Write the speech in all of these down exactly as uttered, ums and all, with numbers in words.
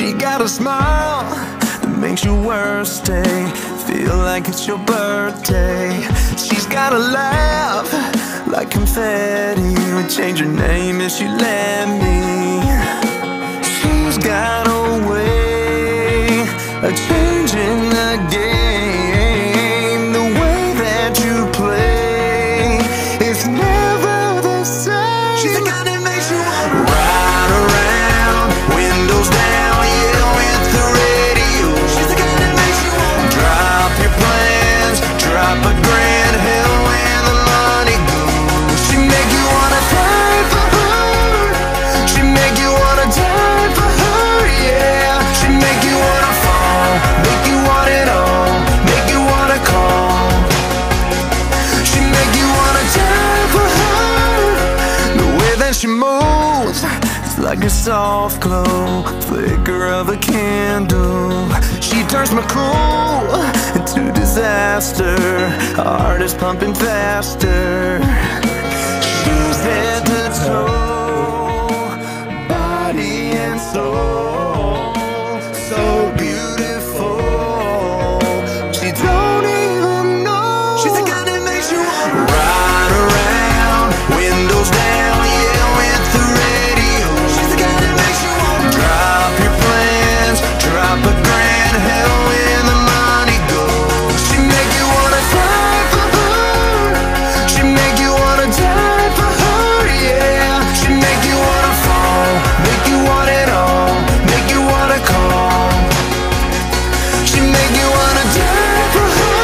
She got a smile that makes your worst day feel like it's your birthday. She's got a laugh like confetti, would change her name if she let me. She's got a way of changing the game. The way that you play, it's never the same. She's the kind that makes you wanna ride around, windows down, yeah, with the radio. She's the kind that makes you wanna drop your plans, drop a grand, hell where the money goes. She make you wanna fight for her, she make you wanna die for her, yeah. She make you wanna fall, make you want it all, make you wanna call. She make you wanna die for her. The way that she moves, it's like a soft glow, flicker of a candle. She turns my cool into disaster, heart is pumping faster. She's head to toe, body and soul, so beautiful. She don't even know. She's the kind that makes you wanna ride around, windows down, yeah, with the radio. She's the kind that makes you wanna drop your plans, drop a grand, hell where the money goes. She make you wanna fight for her, she make you wanna die for her, yeah. She make you wanna fall, make you want it all, make you wanna call. She make you wanna die for her.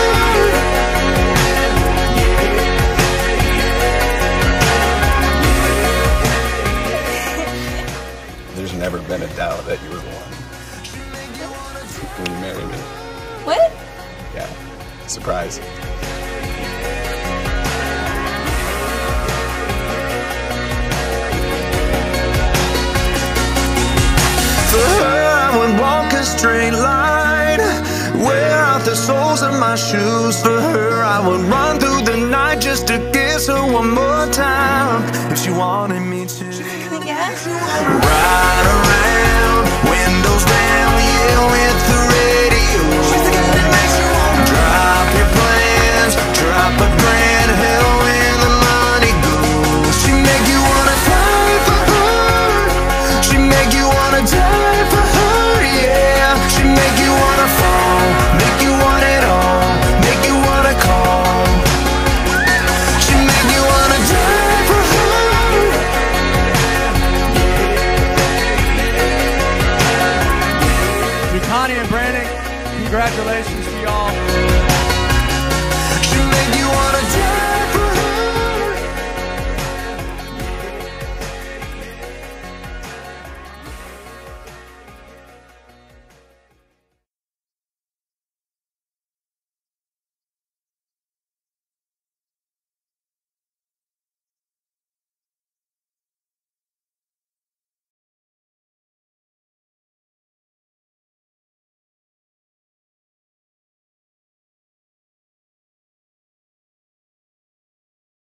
There's never been a doubt that you were the one when you married me. What? Yeah, surprise. For her I would walk a straight line, wear out the soles of my shoes. For her I would run through the night just to kiss her one more time, if she wanted me to. Yeah? Ride around, windows down, yeah, with the radio. She's the kind that makes you wanna drop your plans, drop a grand, hell where the money goes. She make you wanna fight for her, she make you wanna die for her, yeah. She make you wanna fall, make you want it all, make you wanna call. She make you wanna die for her. Connie and Brandon, congratulations to y'all. She make you wanna die.